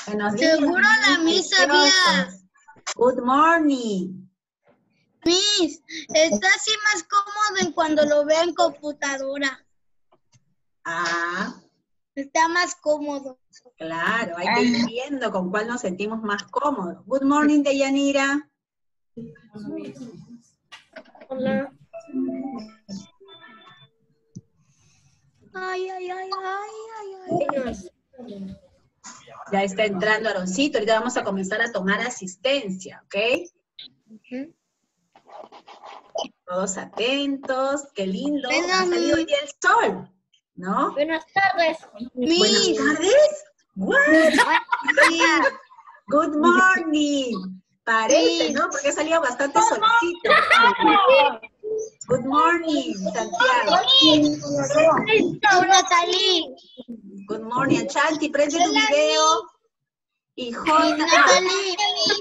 Buenos días. Seguro la Miss sabía. Good morning. Miss, está así más cómodo en cuando lo vea en computadora. Ah, Está más cómodo. claro, hay que ir viendo con cuál nos sentimos más cómodos. Good morning, Deyanira. Hola. Ay, ay, ay, ay, ay, ay. Ya está entrando Aaroncito, ahorita vamos a comenzar a tomar asistencia, ¿ok? Todos atentos, qué lindo. Ha salido hoy día el sol, ¿no? Buenas tardes. Buenas tardes. What? Good morning. Parece, ¿no? Porque ha salido bastante solcito. Good morning, Santiago. Natalie. Good morning, Chanti. Prende tu video. Y Jota. Natalie.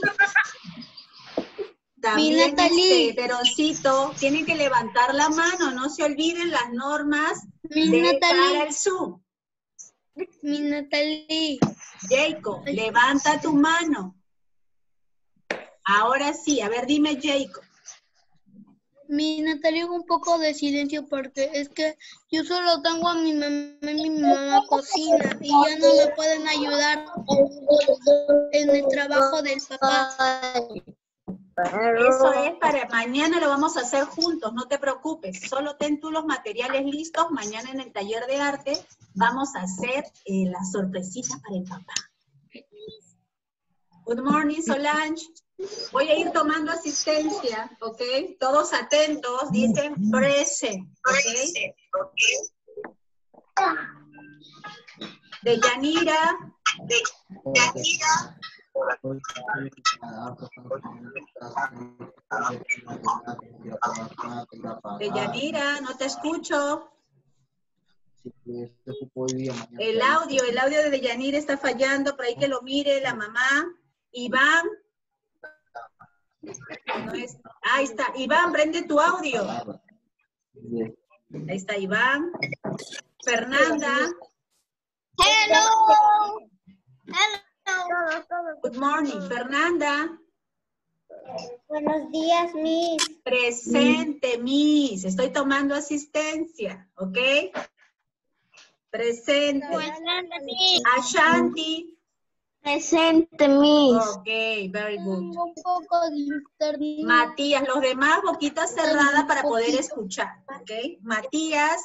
También Natalie. Veroncito, tienen que levantar la mano, no se olviden las normas Natalie. para el Zoom. Mi Natalie. Jacob, levanta tu mano. Ahora sí, a ver, dime, Jacob. Mi Natalia, un poco de silencio porque es que yo solo tengo a mi mamá y mi mamá cocina y ya no me pueden ayudar en el trabajo del papá. Eso es para mañana, lo vamos a hacer juntos, no te preocupes. Solo ten tú los materiales listos. Mañana en el taller de arte vamos a hacer la sorpresita para el papá. Good morning, Solange. Voy a ir tomando asistencia, ¿ok? Todos atentos, dicen present, ¿ok? Deyanira. Deyanira, no te escucho. El audio de Deyanira está fallando, por ahí que lo mire la mamá. Iván. No es, ahí está, Iván, prende tu audio. Ahí está Iván. Fernanda. Hello. Hello. Good morning, Fernanda. Buenos días, Miss. Presente, Miss. Estoy tomando asistencia, ¿ok? Presente. Ashanti. Presente, Miss. Ok, very good. Un poco de internet. Matías, los demás boquita cerrada para poder escuchar, ¿ok? Matías.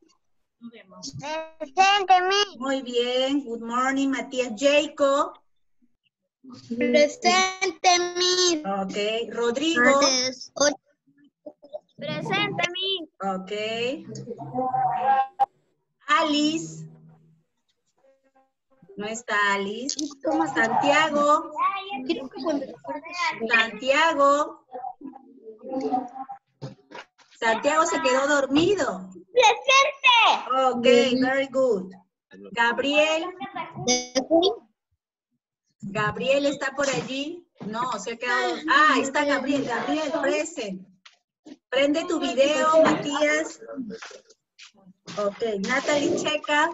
Presente, Miss. Muy bien, good morning, Matías. Jacob. Presente, Miss. Ok, Rodrigo. Presente, Miss. Ok. Alice. No está Alice. Santiago. Santiago. Santiago se quedó dormido. Presente. Ok, very good. Gabriel. Gabriel está por allí. No, se ha quedado. Ah, ahí está Gabriel. Gabriel, present. Prende tu video, Matías. Ok, Natalie, checa.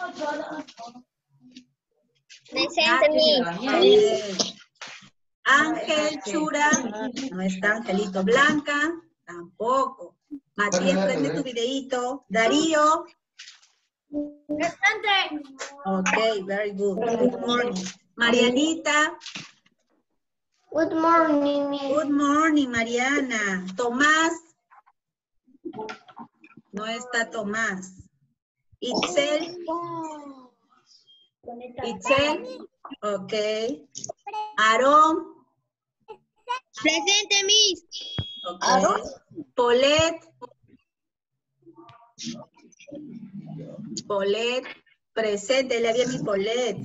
Presente, Miss. Bien. Ángel, Chura. No está Angelito. Blanca, tampoco. Matías, prende tu videito. Darío. Presente. Ok, very good. Good morning. Marianita. Good morning, Miss. Good morning, Mariana. Tomás. No está Tomás. Itzel. Itzel. Ok. Aarón. Presente, Miss. Ok. Polet. Polet. Presente, le había mi Polet.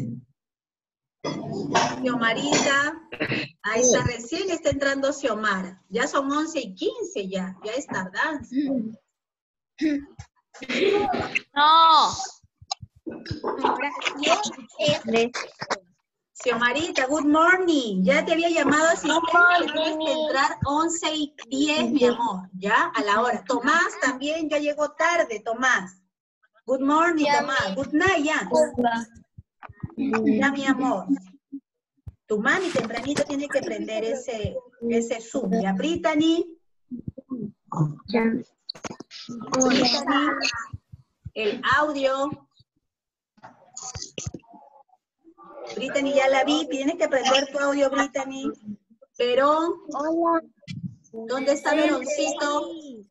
Xiomarita. Ahí está, recién está entrando Xiomara. Ya son 11:15 ya. Ya es tardanza. No. Xiomarita, good morning. Ya te había llamado asistente. Tienes que entrar 11:10, mi amor. Ya, a la hora. Tomás también ya llegó tarde, Tomás. Good morning, Tomás. Good night, ya. Ya, mi amor. Tu mami tempranito tiene que prender ese Zoom. ¿Ya, Brittany? Brittany, el audio. Brittany, ya la vi. Tienes que prender tu audio, Brittany. Verón. ¿Dónde está Veroncito?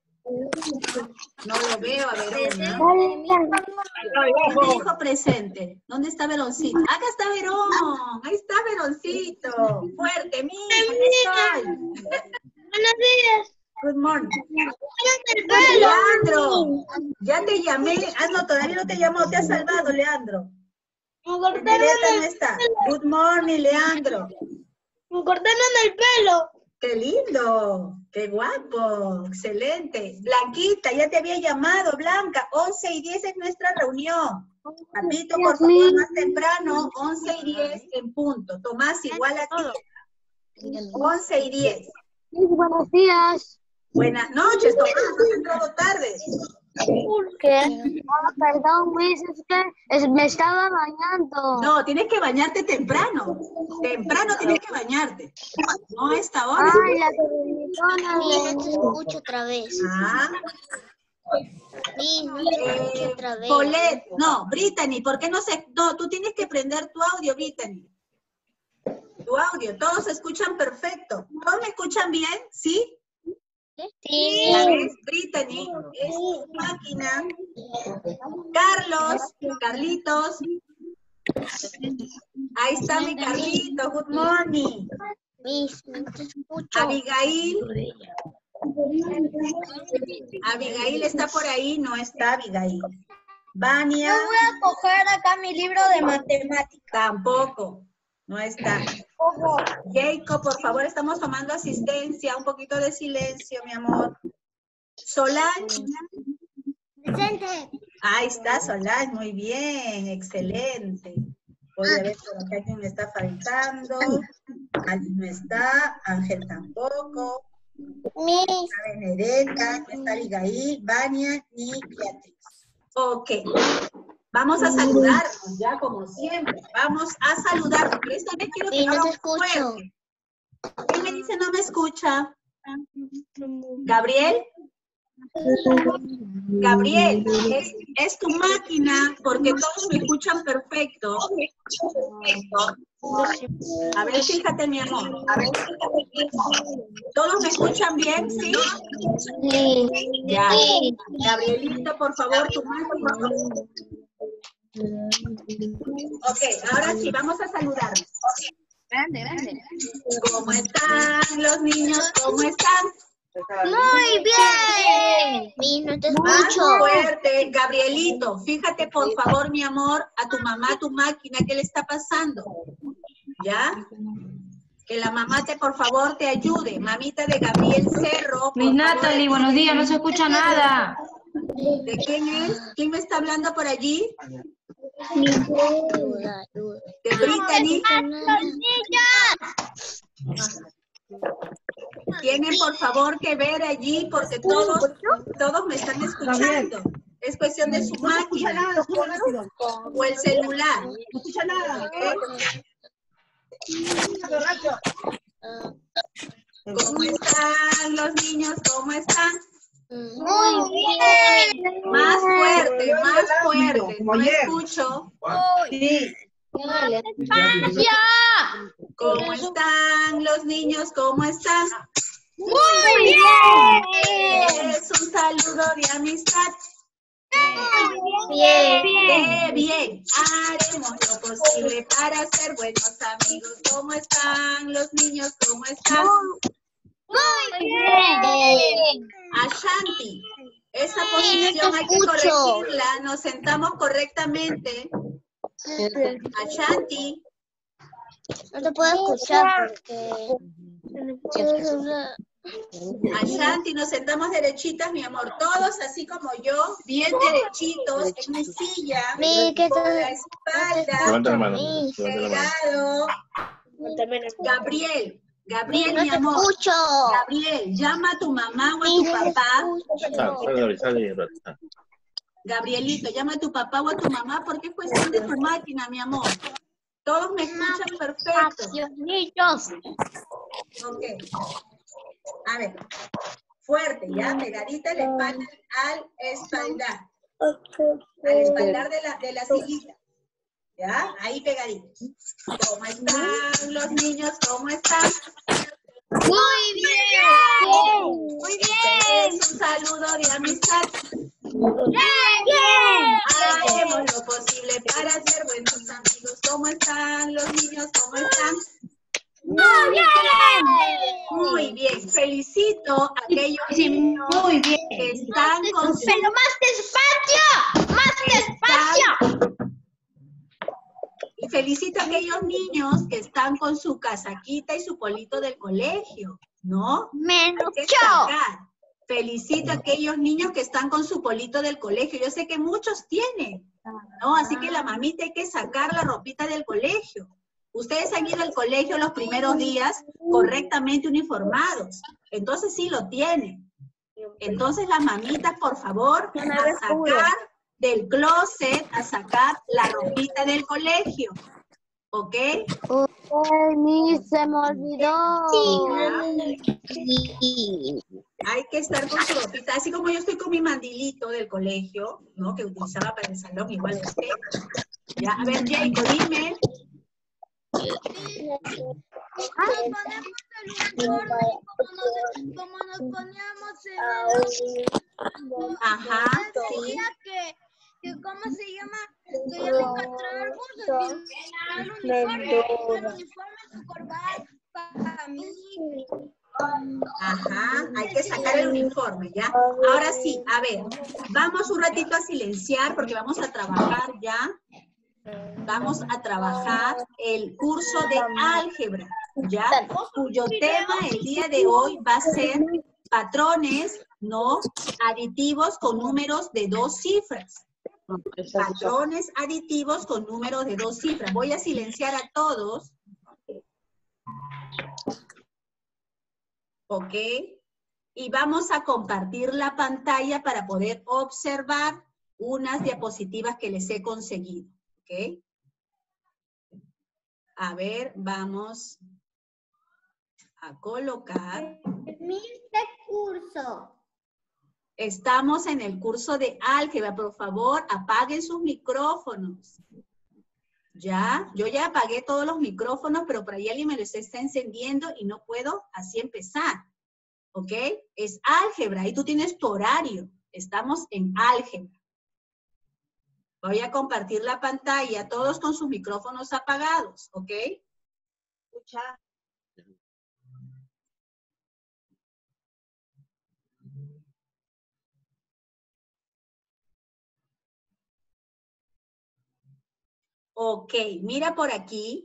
No lo veo a Verón, ¿no? ¿Dónde dijo presente? ¿Dónde está Veroncito? Acá está Verón. Ahí está Veroncito. Fuerte, mira. Buenos días. Good morning. ¡Pelo! Leandro, ya te llamé. Ah, no, todavía no te llamó. Te has salvado, Leandro. Violeta no está. Good morning, Leandro. Me cortaron el pelo. ¡Qué lindo! ¡Qué guapo! ¡Excelente! Blanquita, ya te había llamado, Blanca. 11:10 es nuestra reunión. Papito, por favor, más temprano. 11:10 en punto. Tomás, igual a ti. 11:10. Buenos días. Buenas noches, Tomás. Has entrado tarde. ¿Por qué? Perdón, Luis, es que me estaba bañando. No, tienes que bañarte temprano. Temprano tienes que bañarte. No a esta hora. Ay, la televisión. No te escucho otra vez. Ah. Sí, no te escucho otra vez. Paulette, no, Brittany, ¿por qué no se...? No, tú tienes que prender tu audio, Brittany. Tu audio, todos se escuchan perfecto. ¿Todos me escuchan bien? ¿Sí? Sí. ¿La ves, Brittany? Es tu máquina. Carlos, Carlitos. Ahí está mi Carlito, good morning. Miss, no te escucho. Abigail. Abigail está por ahí, no está Abigail. Vania. Yo voy a coger acá mi libro de matemáticas. Tampoco, no está. Jacob, por favor, estamos tomando asistencia. Un poquito de silencio, mi amor. Solange. Presente. Ahí está Solange, muy bien, excelente. Voy a ver por acá quién me está faltando. Ali no está, Ángel tampoco. Miss. Está Benedetta, no está Abigail, Vania y Beatriz. Ok, vamos a saludarnos ya como siempre. Vamos a saludarnos, pero esta vez quiero que Sí, no te hagamos escucho. fuerte. ¿Quién me dice no me escucha? ¿Gabriel? Gabriel, es tu máquina porque todos me escuchan perfecto. A ver, fíjate, mi amor. A ver, ¿todos me escuchan bien? ¿Sí? Sí. Ya. Sí. Gabrielito, por favor, tu máquina. Ok, ahora sí, vamos a saludarnos. Grande. ¿Cómo están los niños? ¿Cómo están? Muy bien. Miss, no te Más escucho. fuerte, Gabrielito, fíjate por favor, mi amor, a tu mamá, tu máquina, ¿qué le está pasando? ¿Ya? Que la mamá por favor te ayude. Mamita de Gabriel Cerro. Miss Natalie, buenos días, no se escucha nada. ¿De quién es? ¿Quién me está hablando por allí? Ayuda. ¿De Brittany? Tienen por favor que ver allí porque todos me están escuchando. Es cuestión de su máquina o el celular. No escucha nada. ¿Cómo están los niños? ¿Cómo están? Muy bien. Más fuerte, más fuerte. No escucho. Sí. ¿Cómo están los niños? ¿Cómo están? Muy bien. Es un saludo de amistad. Bien. ¡Qué bien! Haremos lo posible para ser buenos amigos. ¿Cómo están los niños? ¿Cómo están? Muy bien. Ashanti, esa Sí, posición no te hay que escucho. corregirla. Nos sentamos correctamente. Ashanti, No te puedo escuchar porque... Ashanti, nos sentamos derechitas, mi amor. Todos así como yo, bien derechitos, en mi silla, Mi, ¿qué con la tal? espalda, Levanta la mano. Levanta la mano. pegado. Gabriel, No mi te amor. escucho. Gabriel, llama a tu mamá o a tu papá. Sale. Gabrielito, llama a tu papá o a tu mamá porque es cuestión de tu máquina, mi amor. Todos me escuchan perfecto. Niños. Ok. A ver. Fuerte, ya, pegadita la espalda al espaldar. Al espaldar de la sillita. ¿Ya? Ahí pegaditos. ¿Cómo están los niños? ¿Cómo están? Muy bien. Muy bien. Es un saludo de amistad. Bien. Hacemos lo posible para ser buenos amigos. ¿Cómo están los niños? ¿Cómo están? Muy bien. Muy bien. Felicito a aquellos niños Muy bien. que están con su... Pero más despacio. Más despacio. Y felicito a aquellos niños que están con su casaquita y su polito del colegio, ¿no? Menos Hay que yo. sacar. Felicito a aquellos niños que están con su polito del colegio. Yo sé que muchos tienen, ¿no? Así que la mamita hay que sacar la ropita del colegio. Ustedes han ido al colegio los primeros días correctamente uniformados. Entonces sí lo tienen. Entonces las mamitas, por favor, a sacar del closet, a sacar la ropita del colegio. ¿Ok? Se me olvidó. Hay que estar con su ropita, así como yo estoy con mi mandilito del colegio, ¿no? Que utilizaba para el salón, igual usted. Ya, a ver, Jacob, dime. Como nos poníamos en el... Ajá, sí. que ¿cómo se llama? Que ya mi patrón el uniforme, su corbata para mí. Ajá, hay que sacar el uniforme, ¿ya? Ahora sí, a ver, vamos un ratito a silenciar porque vamos a trabajar ya. Vamos a trabajar el curso de álgebra, ¿ya? Cuyo tema el día de hoy va a ser patrones, ¿no? Aditivos con números de 2 cifras. Patrones aditivos con números de 2 cifras. Voy a silenciar a todos. ¿Ok? Y vamos a compartir la pantalla para poder observar unas diapositivas que les he conseguido. ¿Ok? A ver, vamos a colocar. ¿Qué curso? Estamos en el curso de álgebra. Por favor, apaguen sus micrófonos. ¿Ya? Yo ya apagué todos los micrófonos, pero por ahí alguien me los está encendiendo y no puedo así empezar. ¿Ok? Es álgebra y tú tienes tu horario. Estamos en álgebra. Voy a compartir la pantalla, todos con sus micrófonos apagados, ¿ok? Escucha. Ok, mira por aquí.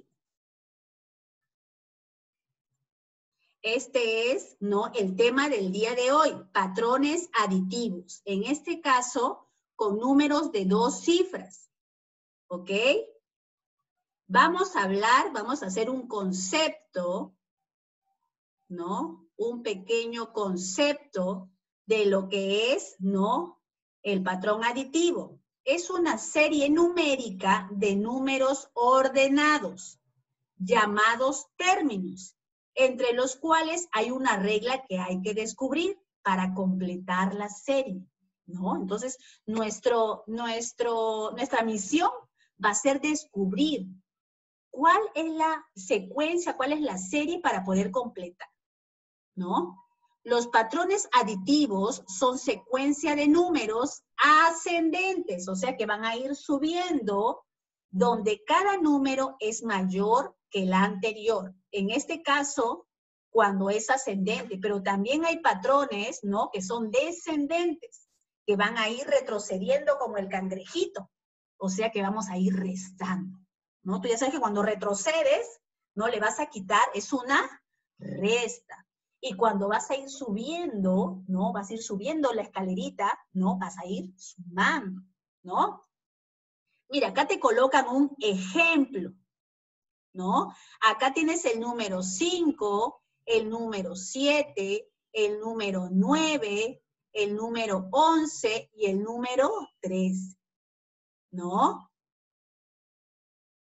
Este es, ¿no? El tema del día de hoy, patrones aditivos. En este caso, con números de 2 cifras. ¿Ok? Vamos a hablar, vamos a hacer un concepto, ¿no? Un pequeño concepto de lo que es, ¿no? El patrón aditivo. Es una serie numérica de números ordenados, llamados términos, entre los cuales hay una regla que hay que descubrir para completar la serie, ¿no? Entonces, nuestra misión va a ser descubrir cuál es la secuencia, cuál es la serie para poder completar, ¿no? Los patrones aditivos son secuencia de números ascendentes, o sea que van a ir subiendo donde cada número es mayor que el anterior. En este caso, cuando es ascendente, pero también hay patrones, ¿no? Que son descendentes, que van a ir retrocediendo como el cangrejito, o sea que vamos a ir restando, ¿no? Tú ya sabes que cuando retrocedes, no le vas a quitar, es una resta. Y cuando vas a ir subiendo, ¿no? Vas a ir subiendo la escalerita, ¿no? Vas a ir sumando, ¿no? Mira, acá te colocan un ejemplo, ¿no? Acá tienes el número 5, el número 7, el número 9, el número 11 y el número 3, ¿no?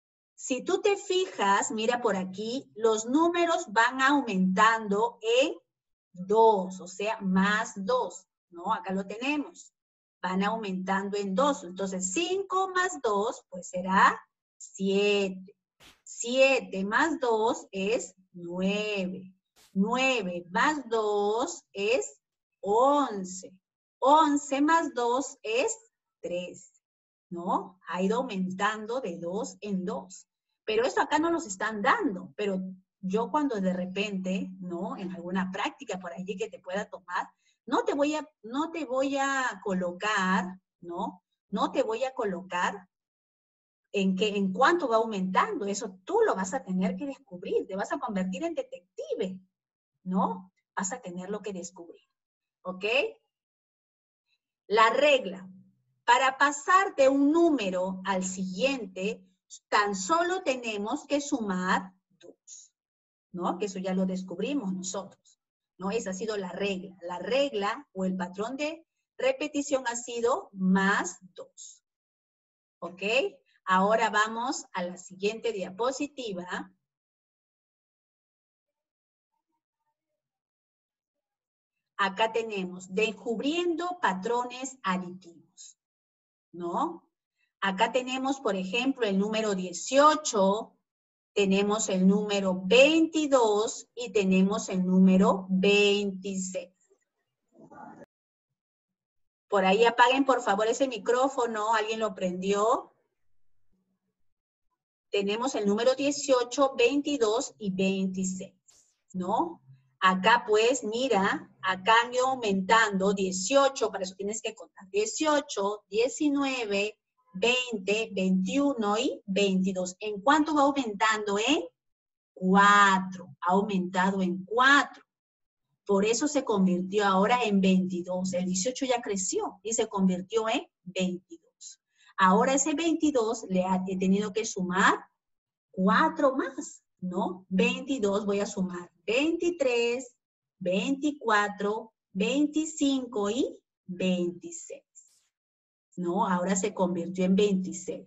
Si tú te fijas, mira por aquí, los números van aumentando en 2, o sea, más 2, ¿no? Acá lo tenemos. Van aumentando en 2. Entonces, 5 más 2, pues será 7. 7 más 2 es 9. 9 más 2 es 11. 11 más 2 es 3. ¿No? Ha ido aumentando de 2 en 2. Pero esto acá no los están dando. Pero yo cuando de repente, ¿no? En alguna práctica por allí que te pueda tomar, no te voy a colocar, ¿no? No te voy a colocar en cuánto va aumentando. Eso tú lo vas a tener que descubrir. Te vas a convertir en detective, ¿no? Vas a tenerlo que descubrir. ¿Ok? La regla. Para pasar de un número al siguiente, tan solo tenemos que sumar 2, ¿no? Que eso ya lo descubrimos nosotros, ¿no? Esa ha sido la regla. La regla o el patrón de repetición ha sido más 2, ¿ok? Ahora vamos a la siguiente diapositiva. Acá tenemos descubriendo patrones aditivos, ¿no? Acá tenemos, por ejemplo, el número 18, tenemos el número 22 y tenemos el número 26. Por ahí apaguen, por favor, ese micrófono. ¿Alguien lo prendió? Tenemos el número 18, 22 y 26, ¿no? Acá, pues, mira, acá han ido aumentando 18, para eso tienes que contar 18, 19, 20, 21 y 22. ¿En cuánto va aumentando? En 4. Ha aumentado en 4. Por eso se convirtió ahora en 22. El 18 ya creció y se convirtió en 22. Ahora ese 22 le he tenido que sumar 4 más, ¿no? 22 voy a sumar 23, 24, 25 y 26. ¿No? Ahora se convirtió en 26.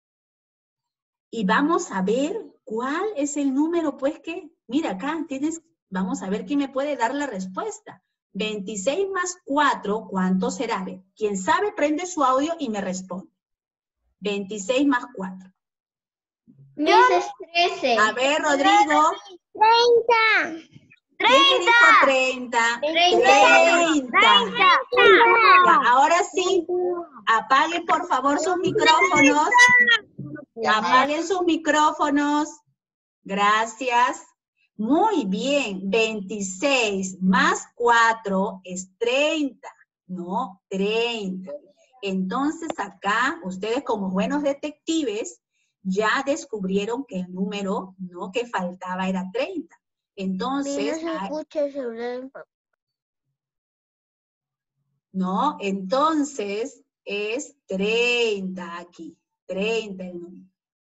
Y vamos a ver cuál es el número, pues que, mira acá, vamos a ver quién me puede dar la respuesta. 26 más 4, ¿cuánto será? A ver, quien sabe, prende su audio y me responde. 26 más 4. Yo. 13. A ver, Rodrigo. 30. ¿Quién dijo 30? 30. Ya, ahora sí, apaguen por favor sus micrófonos. Apaguen sus micrófonos. Gracias. Muy bien. 26 más 4 es 30. No, 30. Entonces acá, ustedes como buenos detectives, ya descubrieron que el número, ¿no?, que faltaba era 30. Entonces, ¿no? Entonces es 30 aquí. 30 el número.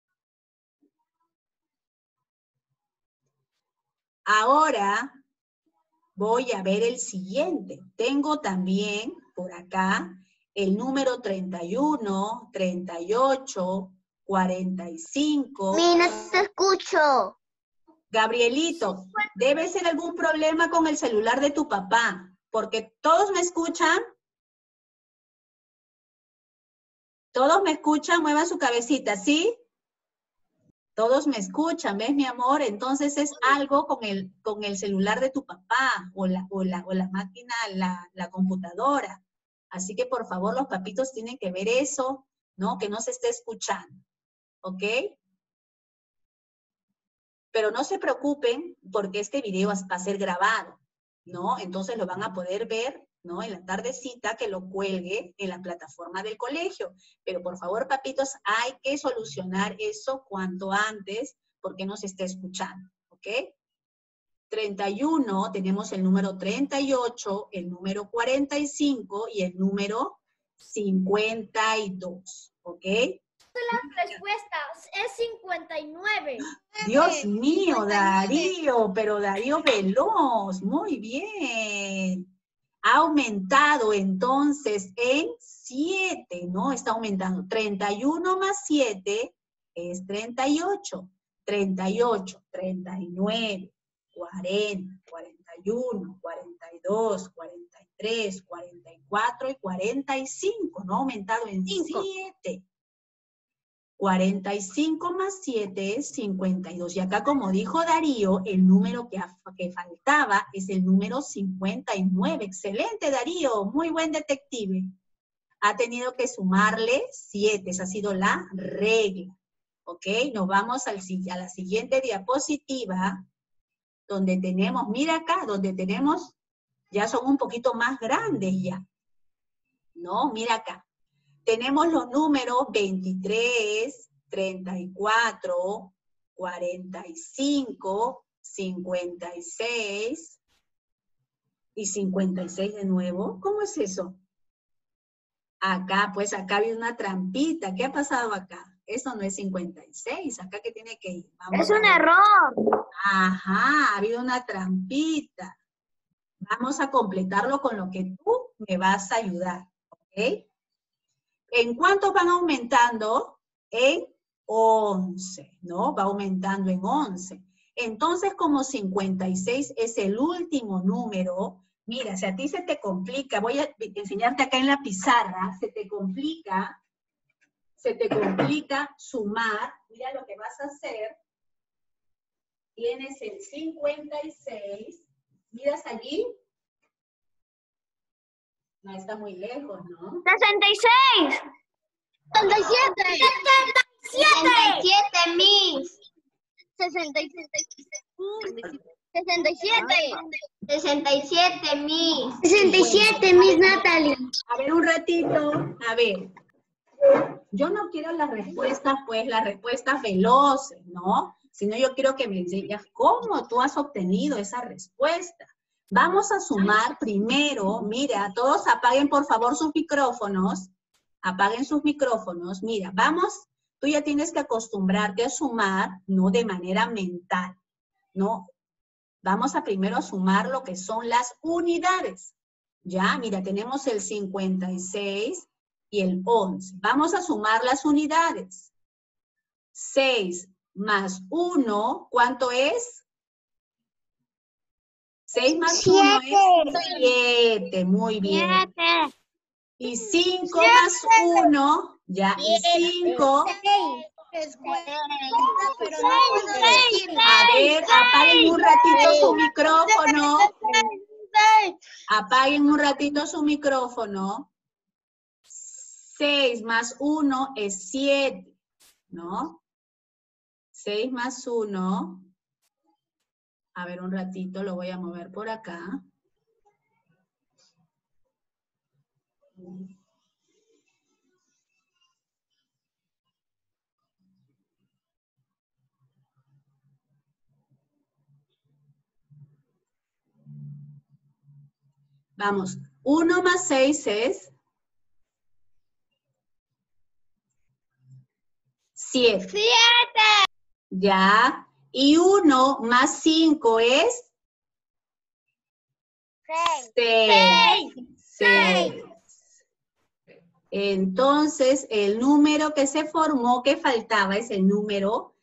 Ahora voy a ver el siguiente. Tengo también por acá el número 31, 38, 45. No te escucho. Gabrielito, debe ser algún problema con el celular de tu papá, porque todos me escuchan. Todos me escuchan, muevan su cabecita, ¿sí? Todos me escuchan, ¿ves, mi amor? Entonces es algo con el celular de tu papá, o la máquina, la computadora. Así que, por favor, los papitos tienen que ver eso, ¿no? Que no se esté escuchando, ¿ok? Pero no se preocupen, porque este video va a ser grabado, ¿no? Entonces lo van a poder ver, ¿no? En la tardecita que lo cuelgue en la plataforma del colegio. Pero por favor, papitos, hay que solucionar eso cuanto antes, porque no se está escuchando, ¿ok? 31, tenemos el número 38, el número 45 y el número 52, ¿ok? Las respuestas es 59. Dios mío, Darío, pero Darío veloz, muy bien. Ha aumentado entonces en 7, ¿no? Está aumentando. 31 más 7 es 38. 38, 39, 40, 41, 42, 43, 44 y 45. No ha aumentado en 7. 45 más 7 es 52. Y acá, como dijo Darío, el número que faltaba es el número 59. Excelente, Darío. Muy buen detective. Ha tenido que sumarle 7. Esa ha sido la regla. ¿Ok? Nos vamos a la siguiente diapositiva, donde tenemos, mira acá, donde tenemos, ya son un poquito más grandes ya. ¿No? Mira acá. Tenemos los números 23, 34, 45, 56 y 56 de nuevo. ¿Cómo es eso? Acá, pues acá había una trampita. ¿Qué ha pasado acá? Eso no es 56. Acá que tiene que ir. Vamos Es un error. Ajá, ha habido una trampita. Vamos a completarlo con lo que tú me vas a ayudar. ¿Ok? ¿En cuántos van aumentando? En 11, ¿no? Va aumentando en 11. Entonces, como 56 es el último número, mira, si a ti se te complica, voy a enseñarte acá en la pizarra, se te complica sumar, mira lo que vas a hacer. Tienes el 56, ¿miras allí? No, está muy lejos, ¿no? 66. 67. 67, Miss. 67. 67, Miss. 67, Miss Natalie. A ver, un ratito, a ver. Yo no quiero las respuestas, pues, las respuestas veloces, ¿no? Sino yo quiero que me enseñes cómo tú has obtenido esa respuesta. Vamos a sumar primero, mira, todos apaguen por favor sus micrófonos. Apaguen sus micrófonos. Mira, vamos, tú ya tienes que acostumbrarte a sumar, no de manera mental, ¿no? Vamos a primero sumar lo que son las unidades. Ya, mira, tenemos el 56 y el 11. Vamos a sumar las unidades. 6 más 1, ¿cuánto es? 6 más 1 es 7, muy bien. 7. Y 5 más 1, ya, y 5. A ver, apaguen un ratito su micrófono. Apaguen un ratito su micrófono. 6 más 1 es 7, ¿no? 6 más 1. A ver, un ratito, lo voy a mover por acá. Vamos, 1 más 6 es 7. 7. Ya. Y 1 más 5 es 6. 6. Entonces, el número que se formó, que faltaba, es el número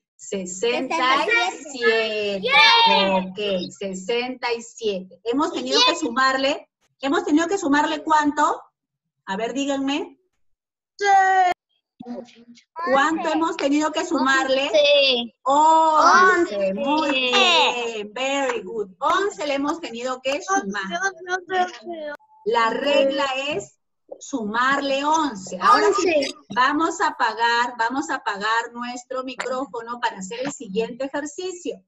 67. Ok, 67. Hemos tenido que sumarle ¿cuánto? A ver, díganme. ¿Cuánto hemos tenido que sumarle? 11. Muy bien, very good. 11 le hemos tenido que sumar. La regla es sumarle 11. Ahora sí, vamos a apagar nuestro micrófono para hacer el siguiente ejercicio.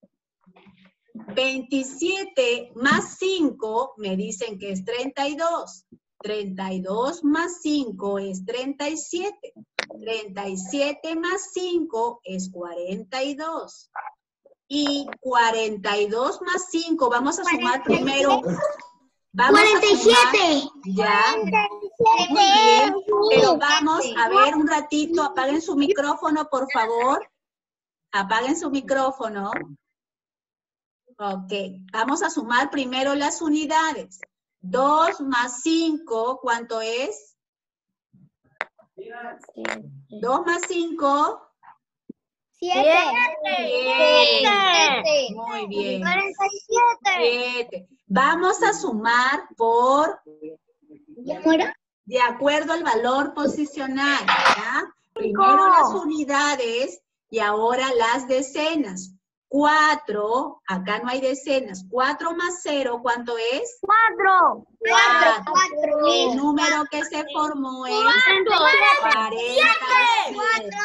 27 más 5 me dicen que es 32. 32 más 5 es 37. 37 más 5 es 42. Y 42 más 5, vamos a sumar primero. Vamos 47. A sumar, ya. Muy bien. Pero vamos a ver un ratito. Apaguen su micrófono, por favor. Apaguen su micrófono. Ok. Vamos a sumar primero las unidades. 2 más 5, ¿cuánto es? 2 más 5. 7. Muy bien. 7. Vamos a sumar por... de acuerdo al valor posicional, ¿ya? Primero las unidades y ahora las decenas. 4, acá no hay decenas. 4 más 0, ¿cuánto es? 4. 4. El número que se formó es 47.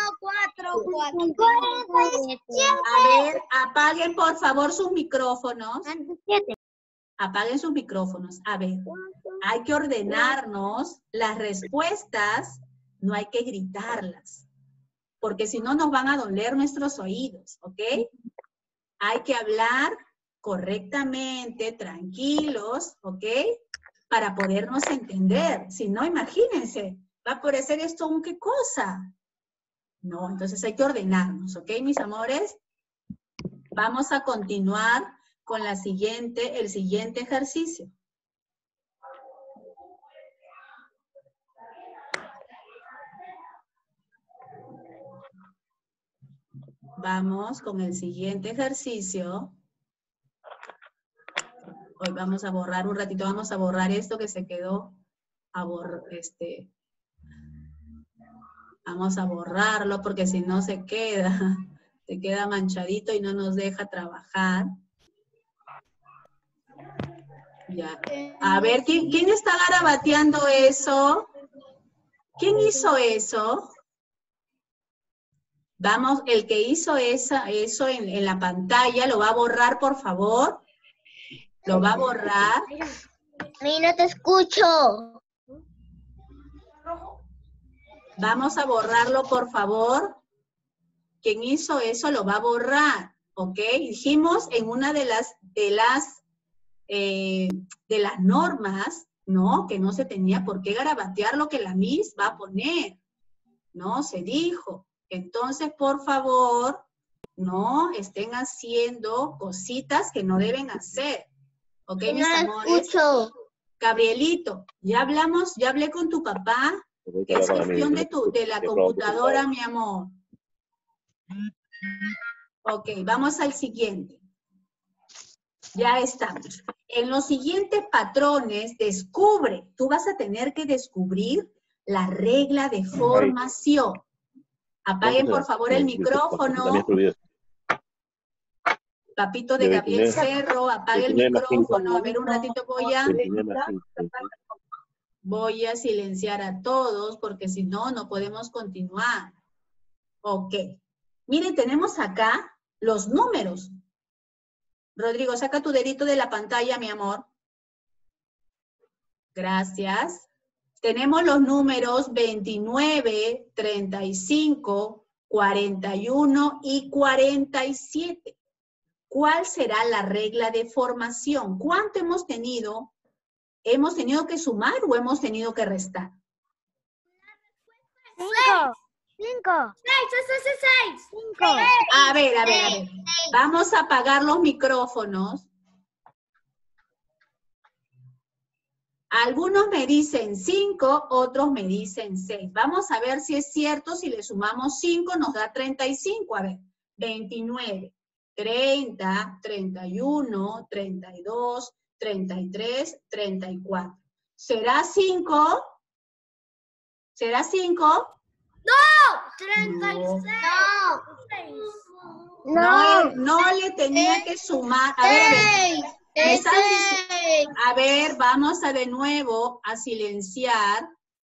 A ver, apaguen por favor sus micrófonos. Apaguen sus micrófonos. A ver, hay que ordenarnos. Las respuestas no hay que gritarlas, porque si no nos van a doler nuestros oídos, ¿ok? Hay que hablar correctamente, tranquilos, ¿ok? Para podernos entender. Si no, imagínense, va a parecer esto un qué cosa. No, entonces hay que ordenarnos, ¿ok, mis amores? Vamos a continuar con el siguiente ejercicio. Vamos con el siguiente ejercicio. Hoy vamos a borrar un ratito, vamos a borrar esto que se quedó. Vamos a borrarlo porque si no se queda manchadito y no nos deja trabajar. Ya. A ver, ¿quién está garabateando eso? ¿Quién hizo eso? Vamos, el que hizo eso en la pantalla, ¿lo va a borrar, por favor? ¿Lo va a borrar? A mí no te escucho. Vamos a borrarlo, por favor. Quien hizo eso lo va a borrar, ¿ok? Dijimos en una de las normas, ¿no? Que no se tenía por qué garabatear lo que la Miss va a poner, ¿no? Se dijo. Entonces, por favor, no estén haciendo cositas que no deben hacer. ¿Ok, mis amores? Escucho. Gabrielito, ya hablé con tu papá. Es cuestión de la computadora, mi amor. Ok, vamos al siguiente. Ya estamos. En los siguientes patrones, tú vas a tener que descubrir la regla de formación. Apaguen por favor el micrófono. Papito de Gabriel Cerro, apague el micrófono. A ver, un ratito voy a silenciar a todos porque si no, no podemos continuar. Ok. Miren, tenemos acá los números. Rodrigo, saca tu dedito de la pantalla, mi amor. Gracias. Tenemos los números 29, 35, 41 y 47. ¿Cuál será la regla de formación? ¿Cuánto hemos tenido? ¿Hemos tenido que sumar o hemos tenido que restar? 5. 6, eso es 6. 5. A ver. Vamos a apagar los micrófonos. Algunos me dicen 5, otros me dicen 6. Vamos a ver si es cierto, si le sumamos 5 nos da 35. A ver, 29, 30, 31, 32, 33, 34. ¿Será 5? ¿Será 5? ¡No! 36. No le tenía que sumar. A ver, a ver, vamos a de nuevo a silenciar.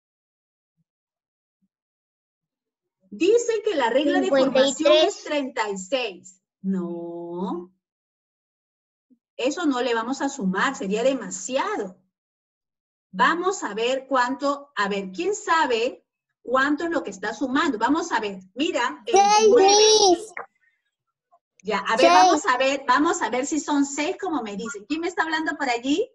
Dice que la regla de formación es 36. No. Eso no le vamos a sumar, sería demasiado. Vamos a ver cuánto, a ver, ¿quién sabe cuánto es lo que está sumando? Vamos a ver, mira, 29. Ya, a ver, vamos a ver si son 6 como me dicen. ¿Quién me está hablando por allí?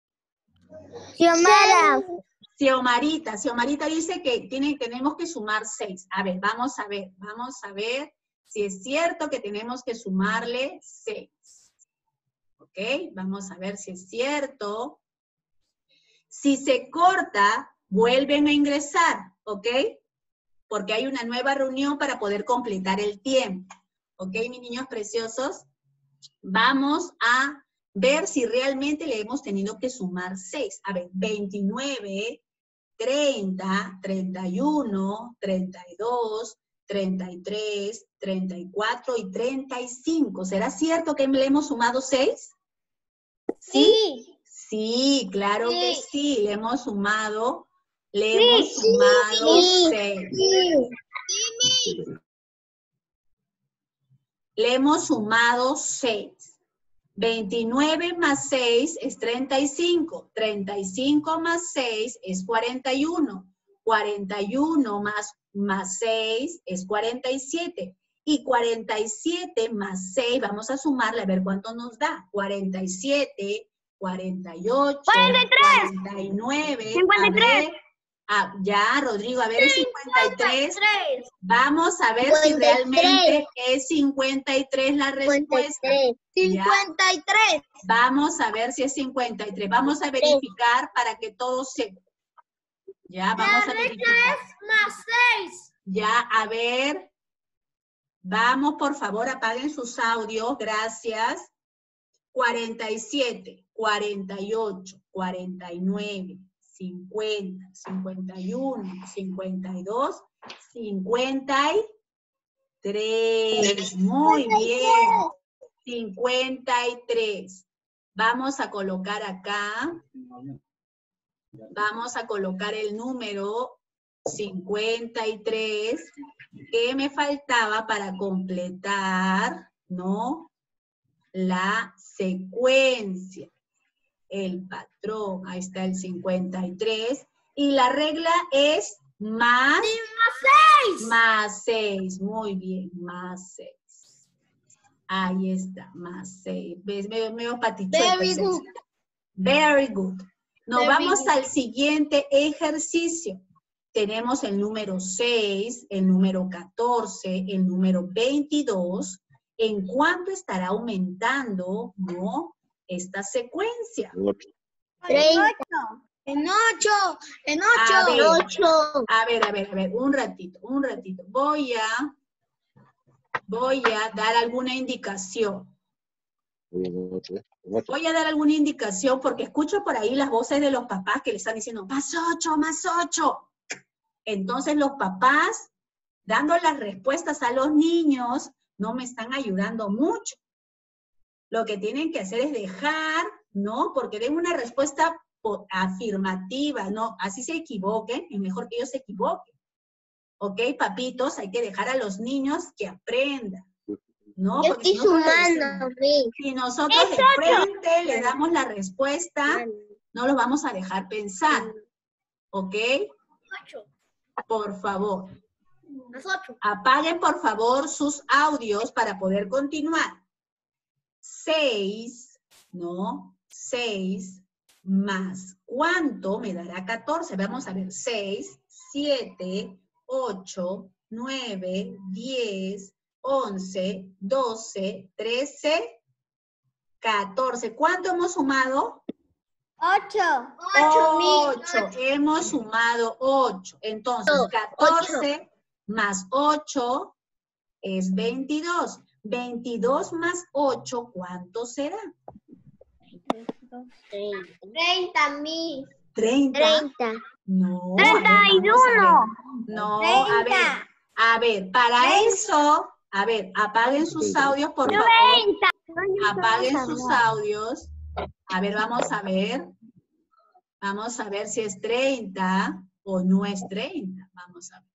Xiomarita. Xiomarita dice que tenemos que sumar 6. A ver, vamos a ver si es cierto que tenemos que sumarle 6. ¿Ok? Vamos a ver si es cierto. Si se corta, vuelven a ingresar, ¿ok? porque hay una nueva reunión para poder completar el tiempo. ¿Ok, mis niños preciosos? Vamos a ver si realmente le hemos tenido que sumar 6. A ver, 29, 30, 31, 32, 33, 34 y 35. ¿Será cierto que le hemos sumado 6? ¿Sí? Sí, claro que sí. Le hemos sumado 6. Le hemos sumado 6. 29 más 6 es 35. 35 más 6 es 41. 41 más 6 es 47. Y 47 más 6, vamos a sumarle a ver cuánto nos da. 47, 48, 43. 49. 53. A ver, ya, Rodrigo, a ver, es 53. Vamos a ver si realmente es 53 la respuesta. 53. Vamos a ver si es 53. Vamos a verificar para que todos se... Ya, vamos a verificar. Más 6. Ya, a ver. Vamos, por favor, apaguen sus audios. Gracias. 47, 48, 49, 50, 51, 52, 53. Muy bien. 53. Vamos a colocar acá. Vamos a colocar el número 53 que me faltaba para completar, ¿no? La secuencia. El patrón, ahí está el 53. Y la regla es más... Sí, más 6. Más 6, muy bien, más 6. Ahí está, más 6. ¿Ves? Medio patichuelo. Very good. Very good. Nos Very vamos good. al siguiente ejercicio. Tenemos el número 6, el número 14, el número 22. ¿En cuánto estará aumentando, no, esta secuencia? 30. En 8. En 8. A ver, un ratito. Voy a dar alguna indicación. Voy a dar alguna indicación porque escucho por ahí las voces de los papás que le están diciendo, más 8, más 8. Entonces los papás, dando las respuestas a los niños, no me están ayudando mucho. Lo que tienen que hacer es dejar, ¿no? Porque den una respuesta afirmativa, ¿no? Así se equivoquen, es mejor que ellos se equivoquen. ¿Ok, papitos? Hay que dejar a los niños que aprendan, ¿no? Yo Porque estoy sumando. si nosotros de frente le damos la respuesta, no los vamos a dejar pensar. ¿Ok? 8. Por favor. Más 8. Apaguen, por favor, sus audios para poder continuar. 6, ¿no? 6 más, ¿cuánto me dará 14? Vamos a ver, 6, 7, 8, 9, 10, 11, 12, 13, 14. ¿Cuánto hemos sumado? 8. 8. Hemos sumado 8. Entonces, 14 más 8 es 22. 22 más 8, ¿cuánto será? 30, mi. 30. No. 31. No, a ver, para eso, a ver, apaguen sus audios, por favor. 90. Apaguen sus audios. A ver, vamos a ver. Vamos a ver si es 30 o no es 30. Vamos a ver.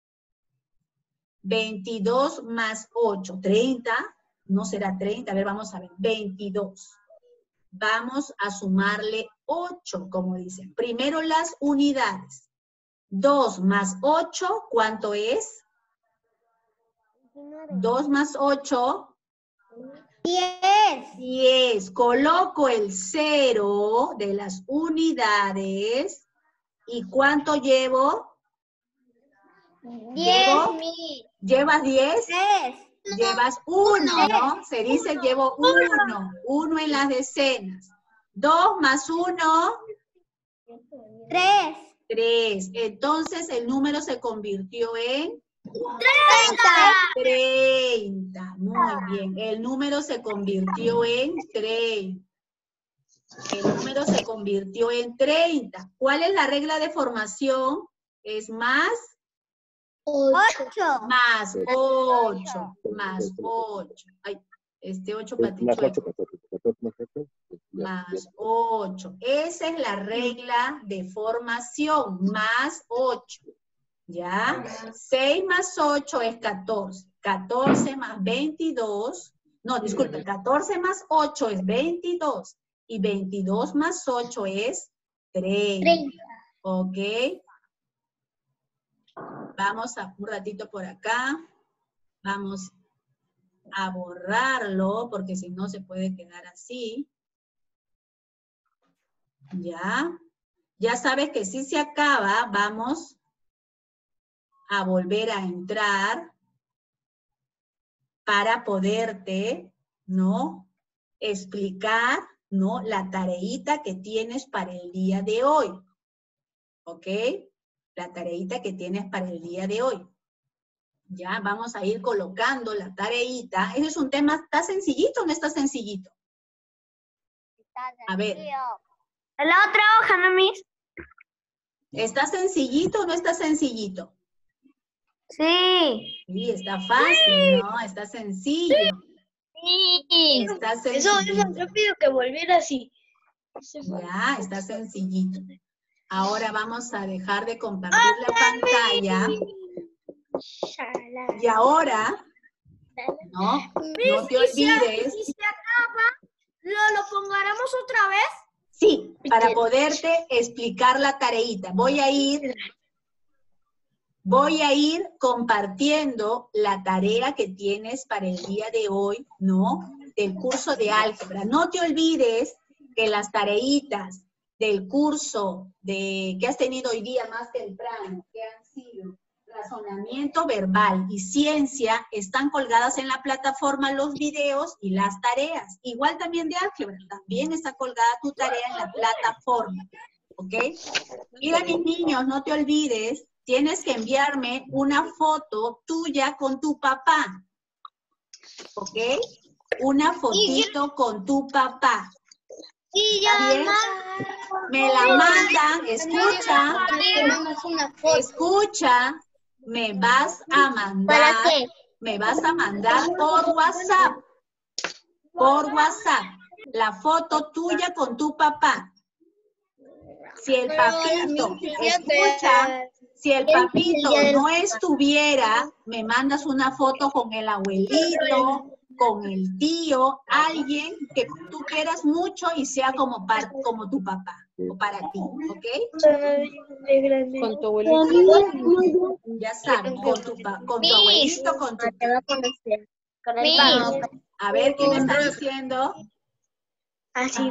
22 más 8, 30. No será 30. A ver, vamos a ver. 22. Vamos a sumarle 8, como dicen. Primero las unidades. 2 más 8, ¿cuánto es? 2 más 8. 10. Coloco el 0 de las unidades. ¿Y cuánto llevo? 10. ¿Llevas 10? 3. Llevas 1, ¿no? Se dice llevo 1. 1 en las decenas. 2 más 1. 3. 3. Entonces el número se convirtió en 30. Muy bien. El número se convirtió en 30. El número se convirtió en 30. ¿Cuál es la regla de formación? Es más 8. más 8. Más 8. Ay, 8 patichuelos. Más 8. Esa es la regla de formación. Más 8. ¿Ya? 6 más 8 es 14. 14 más 22. No, disculpe. 14 más 8 es 22. Y 22 más 8 es 30. ¿Ok? Vamos a un ratito por acá. Vamos a borrarlo porque si no se puede quedar así. ¿Ya? Ya sabes que si se acaba, vamos a volver a entrar para poderte, ¿no? Explicar, ¿no? La tareita que tienes para el día de hoy. ¿Ok? La tareita que tienes para el día de hoy. Ya, vamos a ir colocando la tareita. Ese es un tema, ¿está sencillito o no está sencillito? A ver. En la otra hoja, ¿no, Miss? ¿Está sencillito o no está sencillito? Sí. Sí, está fácil, ¿no? Está sencillo. Sí. Está Eso sencillito. yo pido que volviera así. Ya, está sencillito. Ahora vamos a dejar de compartir la pantalla. Y ahora, ¿no? No te olvides. Si se acaba, ¿lo pongaremos otra vez? Sí, para poderte explicar la tareita. Voy a ir compartiendo la tarea que tienes para el día de hoy, ¿no? Del curso de álgebra. No te olvides que las tareitas del curso que has tenido hoy día más temprano, que han sido razonamiento verbal y ciencia, están colgadas en la plataforma los videos y las tareas. Igual también de álgebra, también está colgada tu tarea en la plataforma. ¿Ok? Mira, mis niños, no te olvides, tienes que enviarme una foto tuya con tu papá. ¿Ok? Una fotito con tu papá. Sí, ¿Está bien? Me la mandan, escucha, me vas a mandar, por WhatsApp, la foto tuya con tu papá. Si el papito, escucha, si el papito no estuviera, me mandas una foto con el abuelito, con el tío, alguien que tú quieras mucho y sea como tu papá, o para ti, ¿ok? Con tu abuelito. Ya sabes, con tu abuelito, con tu tío. A ver, ¿quién está diciendo? Así.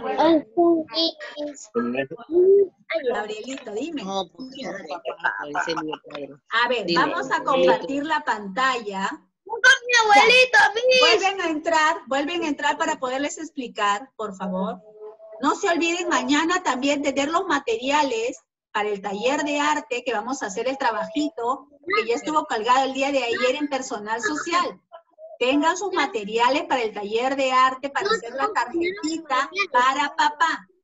Gabrielito, dime. No, porque no, papá, dice mi padre. A ver, vamos a compartir la pantalla. Mi abuelito, Vuelven a entrar para poderles explicar, por favor. No se olviden mañana también de tener los materiales para el taller de arte, que vamos a hacer el trabajito, que ya estuvo colgado el día de ayer en personal social. Tengan sus materiales para el taller de arte, para hacer la tarjetita para papá.